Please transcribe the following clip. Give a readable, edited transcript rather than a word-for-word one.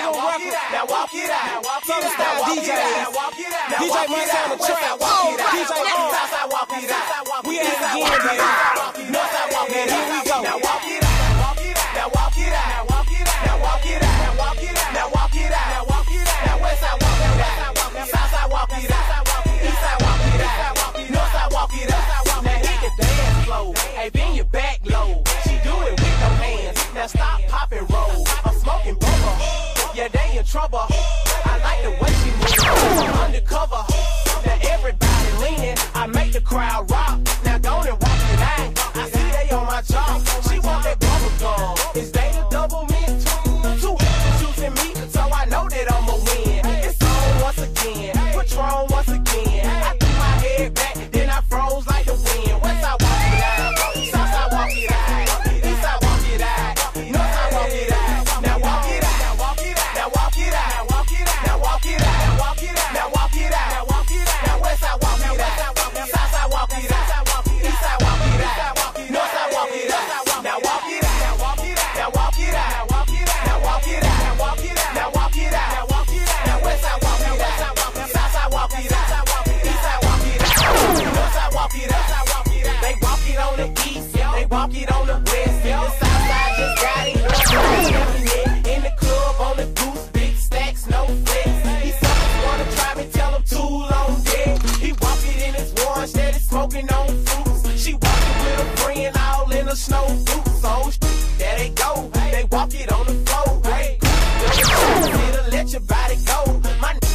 doing records. Now walk it out. Southern style DJs. DJ Montana Trap. DJ Southside walk it out. We at it again, baby. Northside walk it out. Here we go. Now walk it out. Now walk it out. Now walk it out. Now walk it out. Now walk it out. Now walk it out. Now walk it out. Now westside walk it out. Southside walk it out. Eastside walk it out. Northside walk it out. Now hit the dance floor. Hey, bend your back low. She do it with no hands. Now stop, pop and roll. I'm smoking bubble. Yeah, they in trouble. I like the way she moves. Undercover. Now everybody leaning. I make the crowd rock. Now go and walk it out. I see they on my job. She want that bubble gum. Is they the double mint? Two choosing me, so I know that I'ma win. It's on once again. Patron once again. I threw my head back, then I froze like the wind. Westside walk it out. Southside walk it out. Eastside walk it out. Northside walk it out. Now walk it out. Now walk it out. Now walk it out. Now walk it out. Now walk it out. Now walk it out. Now walk it out. Now walk it out. Now westside walk it out. Southside walk it out. Eastside walk it out. Northside walk it out. Now walk it out. Now walk it out. Now walk it out. Now walk it out. Now walk it out. Now walk it out. Now walk it out. Now walk it out. Now westside walk it out. Southside walk it out. Eastside walk it out. Northside walk it out. They walk it on the east. They walk it on the west. The Southside just got it. Northside in the club on the goose. Big stacks, no flex. These suckers wanna try me, tell them too long dead. He walk it in his orange, steady smoking on fruits. She walking with a friend all in a snow boots. So there they go. They walk it on the floor. Hey, it'll let your body go. My